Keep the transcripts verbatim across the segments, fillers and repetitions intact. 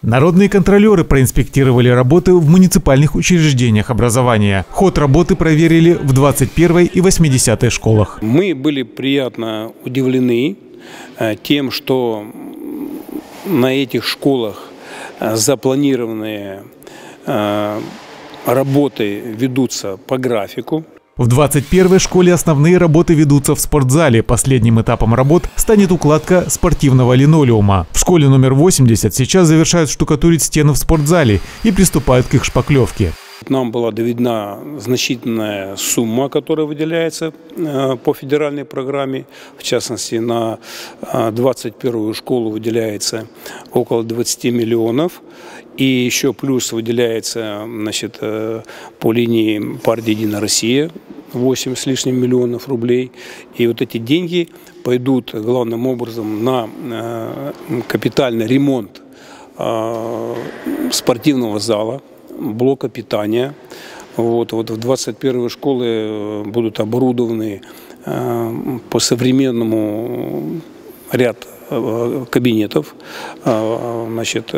Народные контролеры проинспектировали работы в муниципальных учреждениях образования. Ход работы проверили в двадцать первой и восьмидесятой школах. Мы были приятно удивлены тем, что на этих школах запланированные работы ведутся по графику. В двадцать первой школе основные работы ведутся в спортзале. Последним этапом работ станет укладка спортивного линолеума. В школе номер восемьдесят сейчас завершают штукатурить стены в спортзале и приступают к их шпаклевке. Нам была доведена значительная сумма, которая выделяется по федеральной программе. В частности, на двадцать первую школу выделяется около двадцати миллионов. И еще плюс выделяется, значит, по линии партии «Единая Россия» восемь с лишним миллионов рублей. И вот эти деньги пойдут главным образом на капитальный ремонт спортивного зала, блока питания. Вот, вот в двадцать первой школы будут оборудованы по современному ряд кабинетов, значит,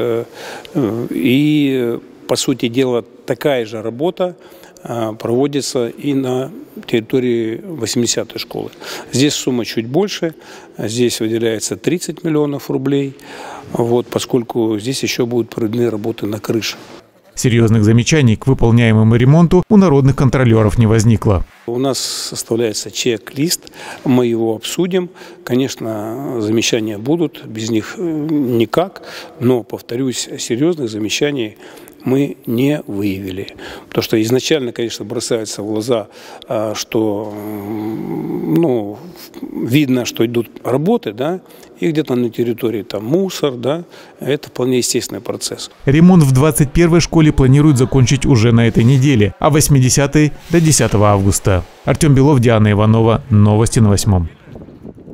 и, по сути дела, такая же работа проводится и на территории восьмидесятой школы. Здесь сумма чуть больше, здесь выделяется тридцать миллионов рублей, вот, поскольку здесь еще будут проведены работы на крыше. Серьезных замечаний к выполняемому ремонту у народных контролеров не возникло. У нас составляется чек-лист, мы его обсудим. Конечно, замечания будут, без них никак, но, повторюсь, серьезных замечаний мы не выявили. Потому что изначально, конечно, бросается в глаза, что, ну, видно, что идут работы, да, и где-то на территории там мусор, да, это вполне естественный процесс. Ремонт в двадцать первой школе планируют закончить уже на этой неделе, а в восьмидесятой до десятого августа. Артем Белов, Диана Иванова. Новости на восьмом.